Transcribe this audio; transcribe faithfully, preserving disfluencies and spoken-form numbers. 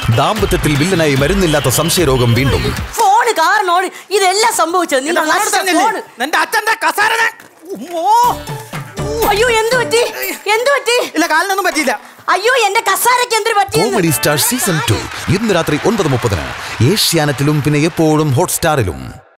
ദാമ്പത്യത്തിൽ വില്ലനായി മരുന്നില്ലാത്ത സംശയരോഗം വീണ്ടും. ഫോണ് കാരണമാണ് ഇതെല്ലാം സംഭവിച്ചത്. അയ്യോ എന്ത് പറ്റി? എന്ത് പറ്റി? ഇല്ല, കാലിനൊന്നും പറ്റിയില്ല. അയ്യോ എന്റെ കസാരക്ക് എന്ത് പറ്റി? കോമഡി സ്റ്റാർ സീസൺ ടു ഇന്ന് രാത്രി ഒൻപത് മുപ്പതിന് ഏഷ്യാനെറ്റിലും പിന്നെ എപ്പോഴും ഹോട്ട്സ്റ്റാറിലും.